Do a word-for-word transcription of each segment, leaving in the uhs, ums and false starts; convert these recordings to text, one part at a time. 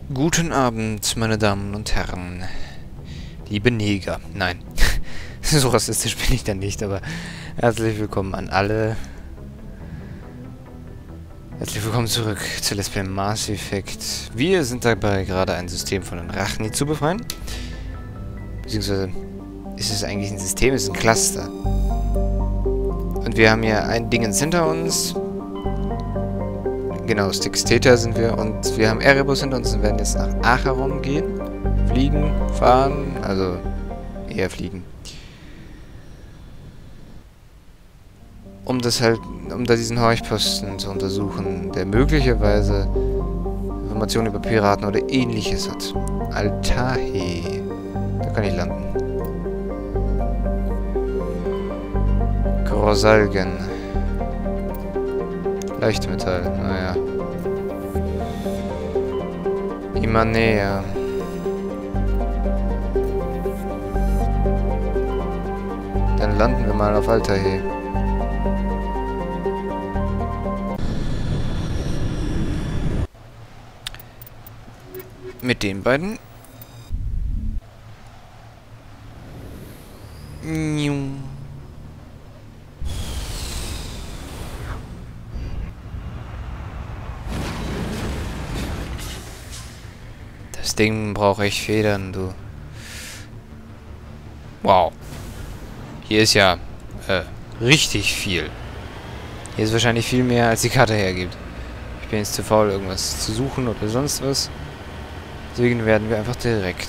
Guten Abend, meine Damen und Herren. Liebe Neger. Nein, so rassistisch bin ich dann nicht, aber herzlich willkommen an alle. Herzlich willkommen zurück zu Let's Play Mass Effect. Wir sind dabei, gerade ein System von den Rachni zu befreien. Beziehungsweise ist es eigentlich ein System, es ist ein Cluster. Und wir haben hier ein Dingens hinter uns. Genau, Styx Theta sind wir. Und wir haben Erebus hinter uns und werden jetzt nach Acheron gehen. Fliegen, fahren, also eher fliegen. Um das halt, um da diesen Horchposten zu untersuchen, der möglicherweise Informationen über Piraten oder ähnliches hat. Altahe. Da kann ich landen. Grosalgen. Leichtmetall, naja. Imanea. Dann landen wir mal auf Altahe. Mit den beiden. Das Ding braucht echt Federn, du. Wow. Hier ist ja äh, richtig viel. Hier ist wahrscheinlich viel mehr, als die Karte hergibt. Ich bin jetzt zu faul, irgendwas zu suchen oder sonst was. Deswegen werden wir einfach direkt.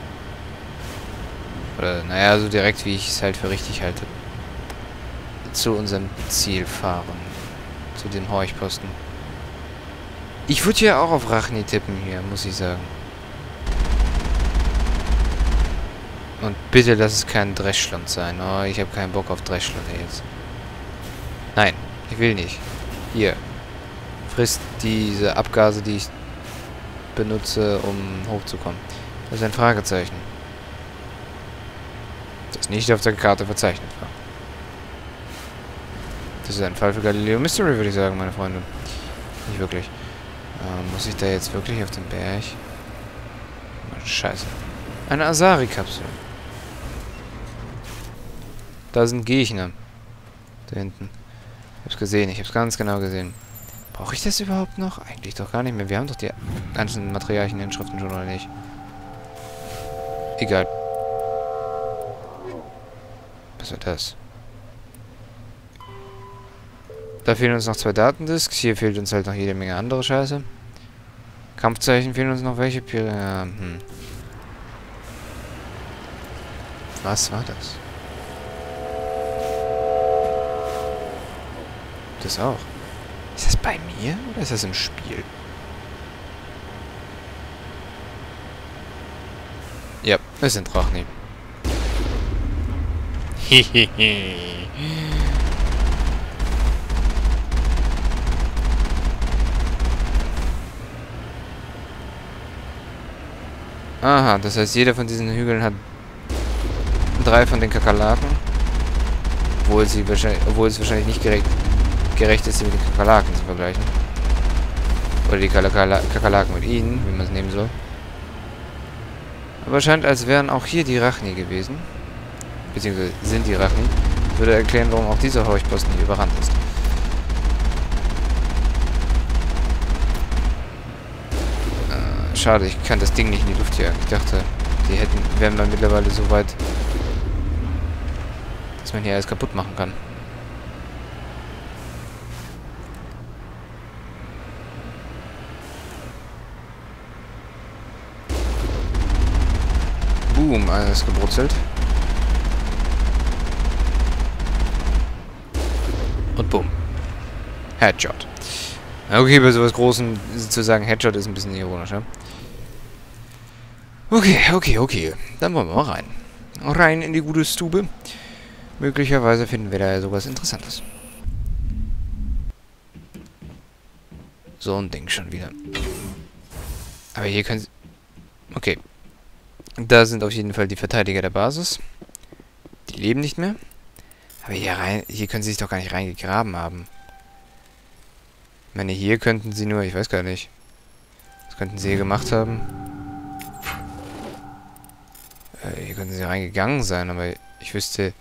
Oder, naja, so direkt, wie ich es halt für richtig halte. Zu unserem Ziel fahren. Zu dem Horchposten. Ich würde ja auch auf Rachni tippen hier, muss ich sagen. Und bitte lass es kein Dreschland sein. Oh, ich habe keinen Bock auf Dreschland jetzt. Nein, ich will nicht. Hier. Frisst diese Abgase, die ich benutze, um hochzukommen. Das ist ein Fragezeichen. Das nicht auf der Karte verzeichnet war. Das ist ein Fall für Galileo Mystery, würde ich sagen, meine Freunde. Nicht wirklich. Ähm, muss ich da jetzt wirklich auf den Berg? Scheiße. Eine Asari-Kapsel. Da sind Gegner. Da hinten. Ich hab's gesehen, ich hab's ganz genau gesehen. Brauche ich das überhaupt noch? Eigentlich doch gar nicht mehr. Wir haben doch die ganzen Materialien in den Schriften schon, oder nicht? Egal. Was war das? Da fehlen uns noch zwei Datendisks. Hier fehlt uns halt noch jede Menge andere Scheiße. Kampfzeichen fehlen uns noch welche. Pir ja, hm. Was war das? Das auch. Ist das bei mir oder ist das im Spiel? Ja, es sind Rachni. Hehehe. Aha, das heißt, jeder von diesen Hügeln hat drei von den Kakerlaken. Obwohl sie wahrscheinlich, obwohl es wahrscheinlich nicht gerecht, gerecht ist, sie mit den Kakerlaken zu vergleichen. Oder die Kakala Kakerlaken mit ihnen, wie man es nehmen soll. Aber es scheint, als wären auch hier die Rachni gewesen. Beziehungsweise sind die Rachni. Würde erklären, warum auch dieser Horchposten hier überrannt ist. Äh, schade, ich kann das Ding nicht in die Luft jagen. Ich dachte, die hätten, wären wir mittlerweile so weit, dass man hier alles kaputt machen kann. Boom, alles gebrutzelt. Und boom. Headshot. Okay, bei sowas Großem zu sagen Headshot ist ein bisschen ironisch, ja? Okay, okay, okay. Dann wollen wir mal rein. Rein in die gute Stube. Möglicherweise finden wir da ja sowas Interessantes. So ein Ding schon wieder. Aber hier können sie... Okay. Da sind auf jeden Fall die Verteidiger der Basis. Die leben nicht mehr. Aber hier rein, hier können sie sich doch gar nicht reingegraben haben. Ich meine, hier könnten sie nur, ich weiß gar nicht. Was könnten sie hier gemacht haben? Äh, hier könnten sie reingegangen sein, aber ich wüsste...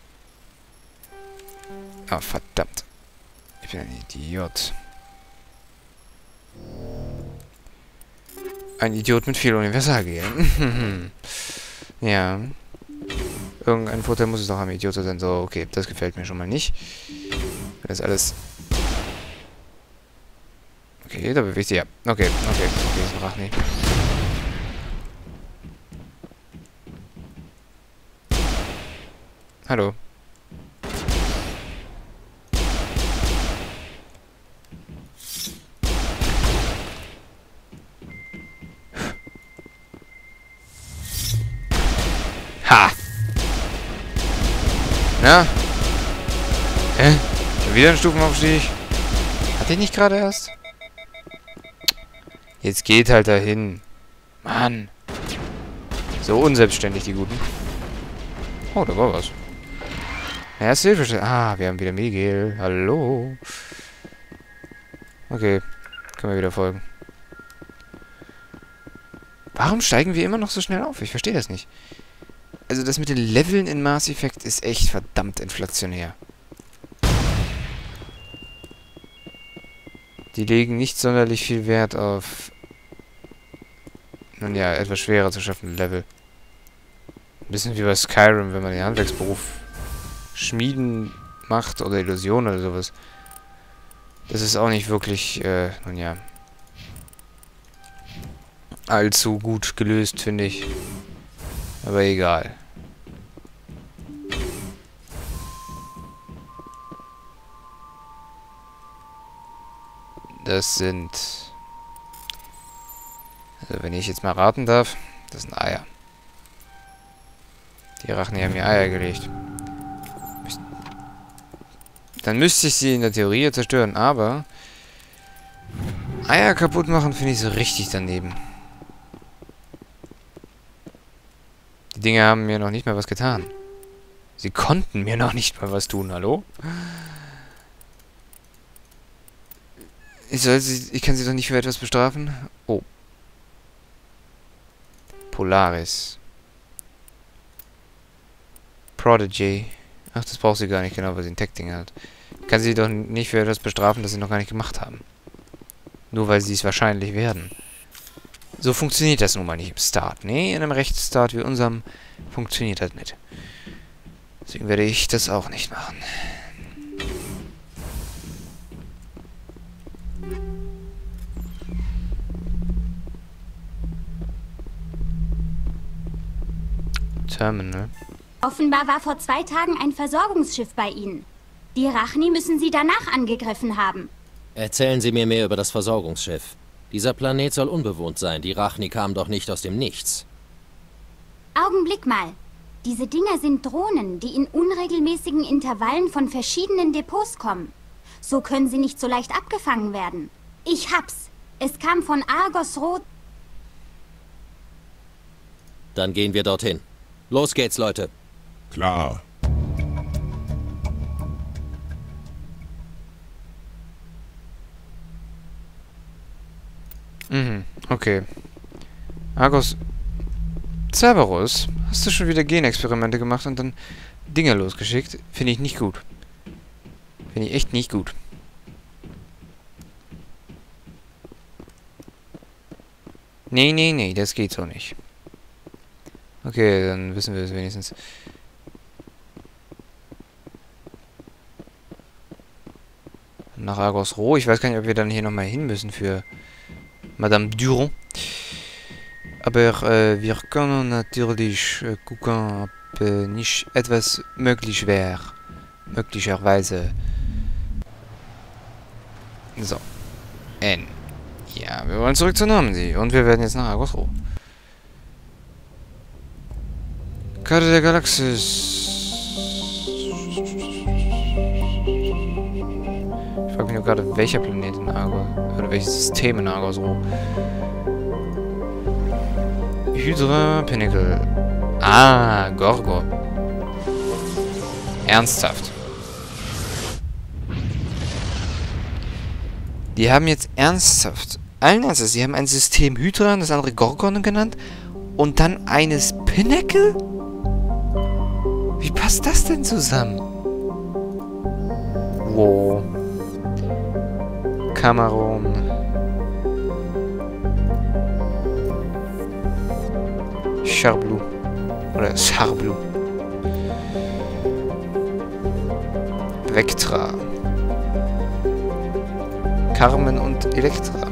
Ah, verdammt. Ich bin ein Idiot. Ein Idiot mit viel Universalgehirn. Ja. Irgendein Vorteil muss es doch am Idiot sein. So, okay, das gefällt mir schon mal nicht. Das ist alles... Okay, da bewegt sich ja. Okay, okay, okay, ist ein Rachni. Hallo. Ha! Na? Hä? Schon wieder ein Stufenaufstieg? Hatte ich nicht gerade erst? Jetzt geht halt dahin. Mann. So unselbstständig, die Guten. Oh, da war was. Erste Hilfe. Ah, wir haben wieder Miguel. Hallo. Okay. Können wir wieder folgen. Warum steigen wir immer noch so schnell auf? Ich verstehe das nicht. Also das mit den Leveln in Mass Effect ist echt verdammt inflationär. Die legen nicht sonderlich viel Wert auf... Nun ja, etwas schwerer zu schaffende Level. Ein bisschen wie bei Skyrim, wenn man den Handwerksberuf Schmieden macht oder Illusion oder sowas. Das ist auch nicht wirklich, äh, nun ja, allzu gut gelöst, finde ich. Aber egal. Das sind... Also wenn ich jetzt mal raten darf, das sind Eier. Die Rachni haben mir Eier gelegt. Dann müsste ich sie in der Theorie zerstören, aber... Eier kaputt machen finde ich so richtig daneben. Die Dinge haben mir noch nicht mal was getan. Sie konnten mir noch nicht mal was tun, hallo? Ich soll sie... Ich kann sie doch nicht für etwas bestrafen? Oh. Polaris. Prodigy. Ach, das braucht sie gar nicht, genau, weil sie ein Tech-Ding hat. Kann sie doch nicht für etwas bestrafen, das sie noch gar nicht gemacht haben. Nur weil sie es wahrscheinlich werden. So funktioniert das nun mal nicht im Start. Nee, in einem Rechtsstaat wie unserem funktioniert das nicht. Deswegen werde ich das auch nicht machen. Terminal. Offenbar war vor zwei Tagen ein Versorgungsschiff bei Ihnen. Die Rachni müssen Sie danach angegriffen haben. Erzählen Sie mir mehr über das Versorgungsschiff. Dieser Planet soll unbewohnt sein. Die Rachni kamen doch nicht aus dem Nichts. Augenblick mal. Diese Dinger sind Drohnen, die in unregelmäßigen Intervallen von verschiedenen Depots kommen. So können sie nicht so leicht abgefangen werden. Ich hab's. Es kam von Argos Rot. Dann gehen wir dorthin. Los geht's, Leute. Klar. Mhm, okay. Argos... Cerberus, hast du schon wieder Genexperimente gemacht und dann Dinger losgeschickt? Finde ich nicht gut. Finde ich echt nicht gut. Nee, nee, nee, das geht so nicht. Okay, dann wissen wir es wenigstens. Nach Argos Roh. Ich weiß gar nicht, ob wir dann hier nochmal hin müssen für Madame Durand. Aber äh, wir können natürlich äh, gucken, ob äh, nicht etwas möglich wäre. Möglicherweise. So. N. Ja, wir wollen zurück zu Normandy. Und wir werden jetzt nach Argos Roh. Karte der Galaxis. Ich frage mich nur gerade, welcher Planet in Argos, oder welches System in Argos Roh. Hydra Pinnacle. Ah, Gorgo. Ernsthaft. Die haben jetzt ernsthaft Allen Ernstes, sie haben ein System Hydra, das andere Gorgon genannt. Und dann eines Pinnacle? Wie passt das denn zusammen? Wow. Kamerun. Charblu. Oder Charblu. Vectra. Carmen und Elektra.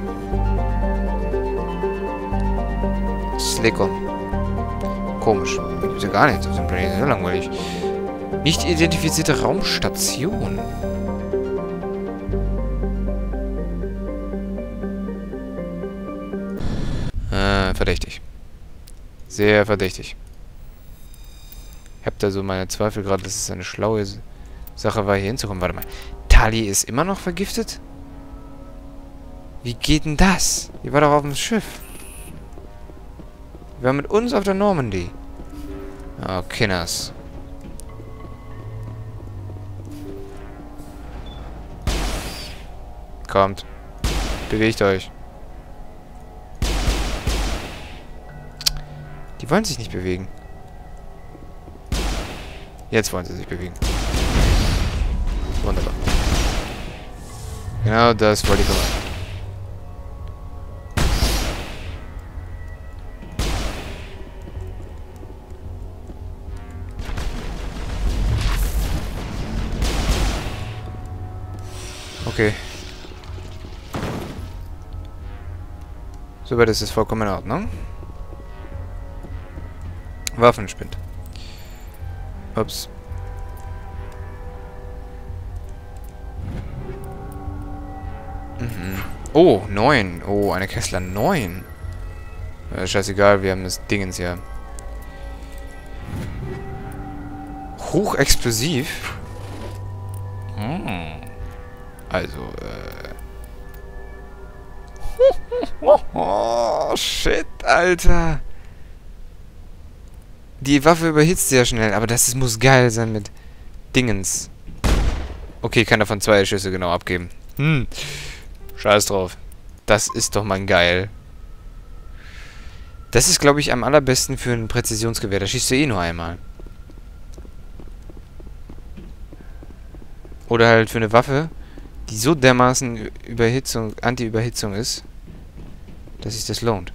Slickon. Komisch. Ist ja gar nicht. Das ist sehr langweilig. Nicht identifizierte Raumstation. Äh, verdächtig. Sehr verdächtig. Ich hab da so meine Zweifel gerade, dass es eine schlaue Sache war, hier hinzukommen. Warte mal. Tali ist immer noch vergiftet? Wie geht denn das? Die war doch auf dem Schiff. Die war mit uns auf der Normandy. Oh, Kinners. Kommt. Bewegt euch. Die wollen sich nicht bewegen. Jetzt wollen sie sich bewegen. Wunderbar. Genau das wollte ich vermeiden. Okay. Soweit ist es vollkommen in Ordnung. Waffenspind. Ups. Mhm. Oh, neun. Oh, eine Kessler neun. Äh, scheißegal, wir haben das Dingens hier. Hochexplosiv. Hm. Also, äh... oh, shit, Alter. Die Waffe überhitzt sehr schnell, aber das muss geil sein mit Dingens. Okay, kann davon zwei Schüsse genau abgeben. Hm. Scheiß drauf. Das ist doch mal geil. Das ist, glaube ich, am allerbesten für ein Präzisionsgewehr. Da schießt du eh nur einmal. Oder halt für eine Waffe, die so dermaßen Überhitzung, Anti-Überhitzung ist, dass sich das lohnt.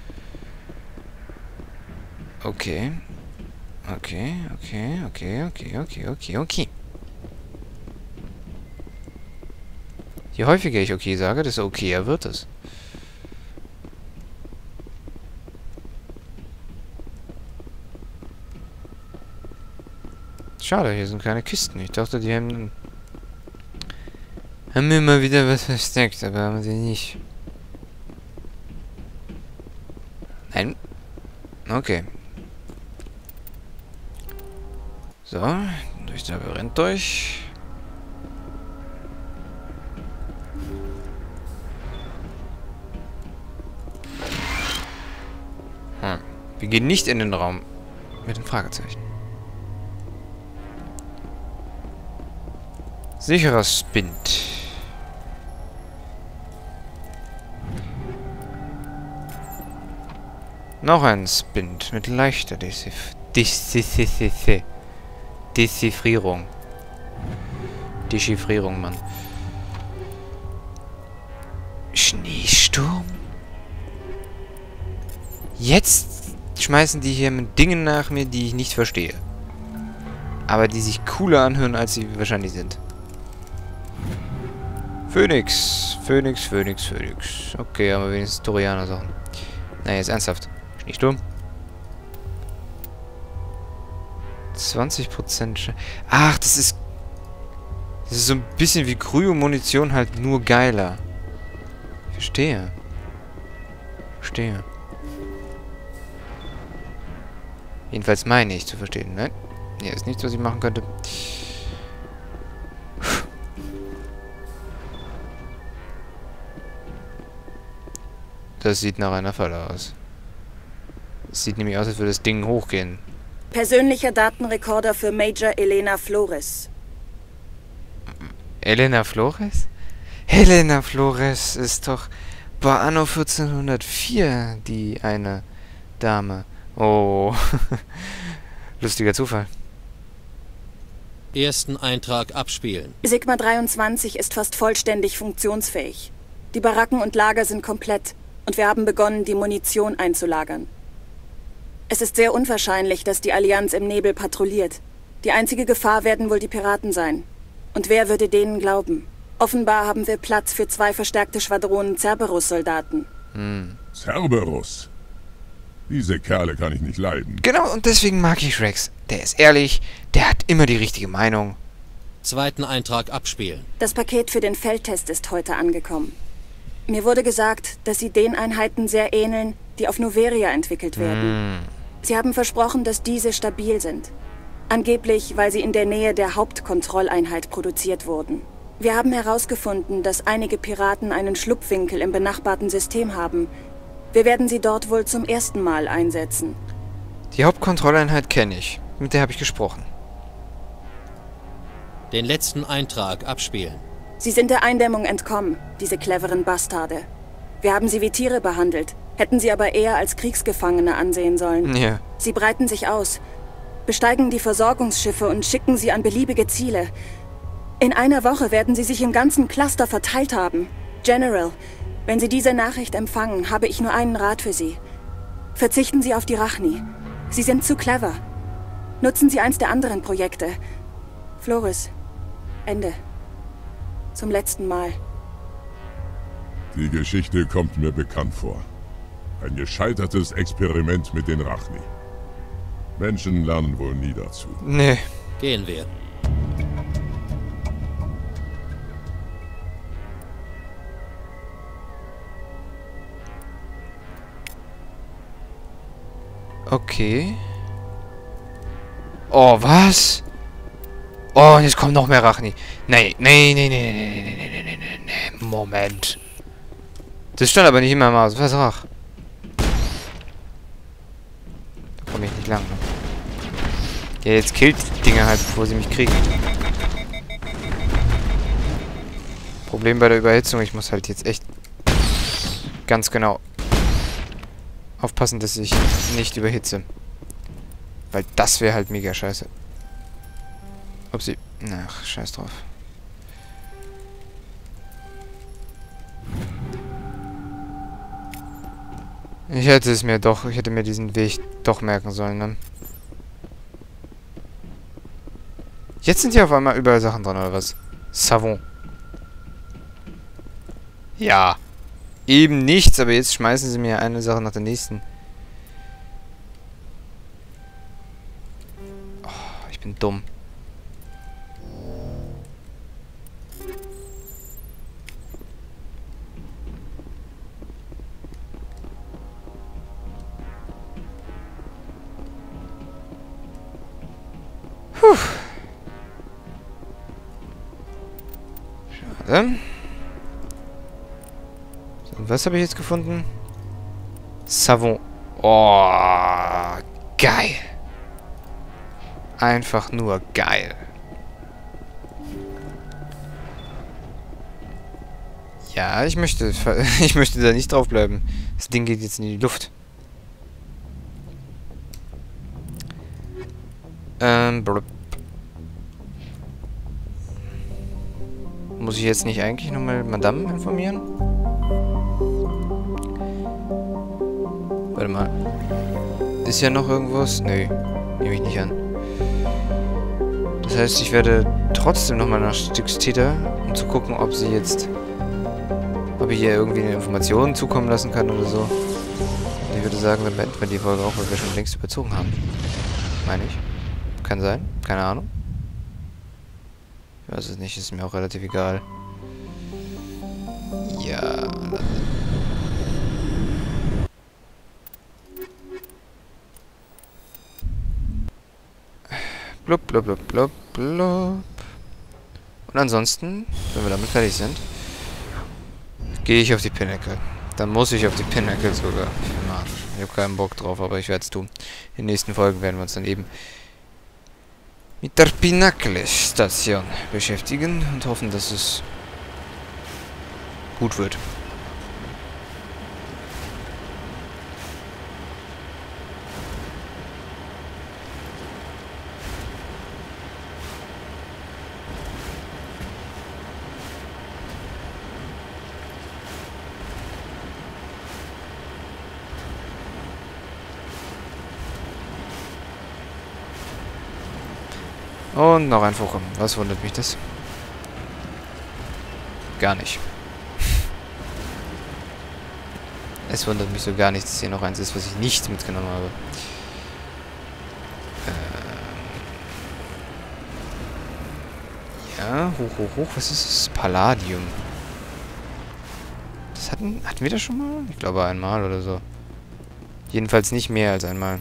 Okay. Okay, okay, okay, okay, okay, okay, okay. Je häufiger ich okay sage, desto okayer wird es. Schade, hier sind keine Kisten. Ich dachte, die haben... Haben mir mal wieder was versteckt, aber haben sie nicht. Nein. Okay. So, durchs Labyrinth durch. Hm. Wir gehen nicht in den Raum mit dem Fragezeichen. Sicherer Spind. Noch ein Spind mit leichter Dezif Dezif Dechiffrierung. Dechiffrierung, Mann. Schneesturm? Jetzt schmeißen die hier mit Dingen nach mir, die ich nicht verstehe. Aber die sich cooler anhören, als sie wahrscheinlich sind. Phönix. Phönix, Phönix, Phönix. Okay, aber wenigstens Torianer-Sachen. Na, jetzt ernsthaft. Schneesturm. zwanzig Prozent Sch Ach, das ist... Das ist so ein bisschen wie Kryo-Munition, halt nur geiler. Verstehe. Verstehe. Jedenfalls meine ich zu verstehen, ne? Hier ist nichts, was ich machen könnte. Das sieht nach einer Falle aus. Es sieht nämlich aus, als würde das Ding hochgehen. Persönlicher Datenrekorder für Major Elena Flores. Elena Flores? Elena Flores ist doch war anno vierzehnhundertvier die eine Dame. Oh, lustiger Zufall. Ersten Eintrag abspielen. Sigma dreiundzwanzig ist fast vollständig funktionsfähig. Die Baracken und Lager sind komplett und wir haben begonnen, die Munition einzulagern. Es ist sehr unwahrscheinlich, dass die Allianz im Nebel patrouilliert. Die einzige Gefahr werden wohl die Piraten sein. Und wer würde denen glauben? Offenbar haben wir Platz für zwei verstärkte Schwadronen Cerberus-Soldaten. Hm. Cerberus? Diese Kerle kann ich nicht leiden. Genau, und deswegen mag ich Rex. Der ist ehrlich, der hat immer die richtige Meinung. Zweiten Eintrag abspielen. Das Paket für den Feldtest ist heute angekommen. Mir wurde gesagt, dass sie den Einheiten sehr ähneln, die auf Noveria entwickelt werden. Hm. Sie haben versprochen, dass diese stabil sind. Angeblich, weil sie in der Nähe der Hauptkontrolleinheit produziert wurden. Wir haben herausgefunden, dass einige Piraten einen Schlupfwinkel im benachbarten System haben. Wir werden sie dort wohl zum ersten Mal einsetzen. Die Hauptkontrolleinheit kenne ich. Mit der habe ich gesprochen. Den letzten Eintrag abspielen. Sie sind der Eindämmung entkommen, diese cleveren Bastarde. Wir haben sie wie Tiere behandelt, hätten sie aber eher als Kriegsgefangene ansehen sollen. Ja. Sie breiten sich aus, besteigen die Versorgungsschiffe und schicken sie an beliebige Ziele. In einer Woche werden sie sich im ganzen Cluster verteilt haben. General, wenn Sie diese Nachricht empfangen, habe ich nur einen Rat für Sie. Verzichten Sie auf die Rachni. Sie sind zu clever. Nutzen Sie eins der anderen Projekte. Flores, Ende. Zum letzten Mal. Die Geschichte kommt mir bekannt vor. Ein gescheitertes Experiment mit den Rachni. Menschen lernen wohl nie dazu. Nee. Gehen wir. Okay. Oh, was? Oh, und jetzt kommen noch mehr Rachni. Nee, nee, nee, nee, nee, nee, nee, nee, nee, nee, nee. Moment. Das stand aber nicht in meinem Haus. Was Rach? Da komme ich nicht lang, ne? Ja, jetzt killt die Dinger halt, bevor sie mich kriegen. Problem bei der Überhitzung, ich muss halt jetzt echt ganz genau aufpassen, dass ich nicht überhitze. Weil das wäre halt mega scheiße. Ob sie... Ach, scheiß drauf. Ich hätte es mir doch... Ich hätte mir diesen Weg doch merken sollen, ne? Jetzt sind hier auf einmal überall Sachen dran, oder was? Savon. Ja. Eben nichts, aber jetzt schmeißen sie mir eine Sache nach der nächsten. Oh, ich bin dumm. Puh. Schade. Und was habe ich jetzt gefunden? Savon. Oh, geil. Einfach nur geil. Ja, ich möchte, ich möchte da nicht drauf bleiben. Das Ding geht jetzt in die Luft. Ähm, blub. Muss ich jetzt nicht eigentlich nochmal Madame informieren? Warte mal. Ist ja noch irgendwas? Nö. Nehme ich nicht an. Das heißt, ich werde trotzdem nochmal nach Stückstäter, um zu gucken, ob sie jetzt... Ob ich hier irgendwie eine Information zukommen lassen kann oder so. Und ich würde sagen, dann beenden wir die Folge auch, weil wir schon längst überzogen haben. Meine ich. Kann sein. Keine Ahnung. Ich weiß es nicht. Ist mir auch relativ egal. Ja... Blub, blub, blub, blub, blub. Und ansonsten, wenn wir damit fertig sind, gehe ich auf die Pinnacle. Dann muss ich auf die Pinnacle sogar. Ich habe keinen Bock drauf, aber ich werde es tun. In den nächsten Folgen werden wir uns dann eben mit der Pinnacle-Station beschäftigen und hoffen, dass es gut wird. Und noch ein Vorkommen. Was wundert mich das? Gar nicht. Es wundert mich so gar nicht, dass hier noch eins ist, was ich nicht mitgenommen habe. Ähm ja, hoch, hoch, hoch. Was ist das? Palladium. Das hatten, hatten wir das schon mal? Ich glaube einmal oder so. Jedenfalls nicht mehr als einmal.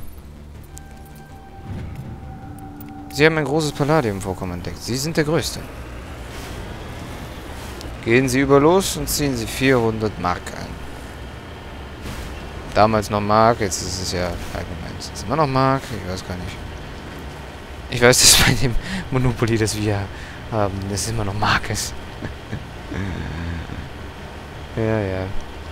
Sie haben ein großes Palladium-Vorkommen entdeckt. Sie sind der Größte. Gehen Sie über los und ziehen Sie vierhundert Mark ein. Damals noch Mark, jetzt ist es ja allgemein. Ist es immer noch Mark? Ich weiß gar nicht. Ich weiß, dass bei dem Monopoly, das wir haben, das immer noch Mark ist. Ja, ja.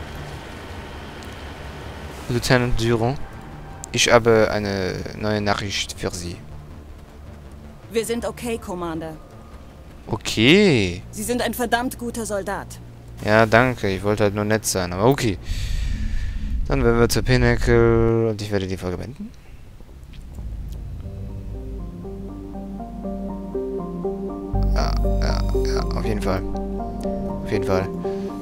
Lieutenant Durand, ich habe eine neue Nachricht für Sie. Wir sind okay, Commander. Okay. Sie sind ein verdammt guter Soldat. Ja, danke. Ich wollte halt nur nett sein, aber okay. Dann werden wir zur Pinnacle und ich werde die Folge beenden. Ja, ja, ja, auf jeden Fall. Auf jeden Fall.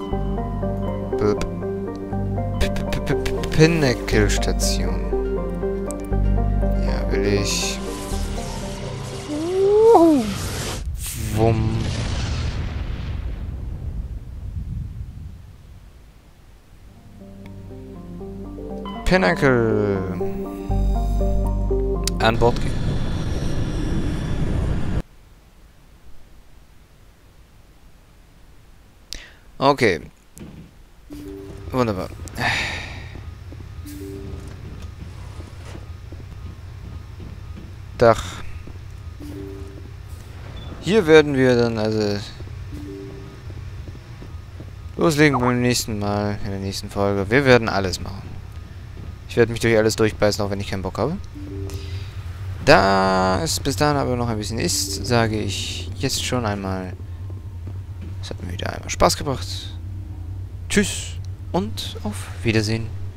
Pinnacle Station. Ja, will ich. Wumm. Pinnacle. An Bord gehen. Okay. Wunderbar. Dach. Hier werden wir dann also loslegen beim nächsten Mal, in der nächsten Folge. Wir werden alles machen. Ich werde mich durch alles durchbeißen, auch wenn ich keinen Bock habe. Da es bis dahin aber noch ein bisschen ist, sage ich jetzt schon einmal, es hat mir wieder einmal Spaß gebracht. Tschüss und auf Wiedersehen.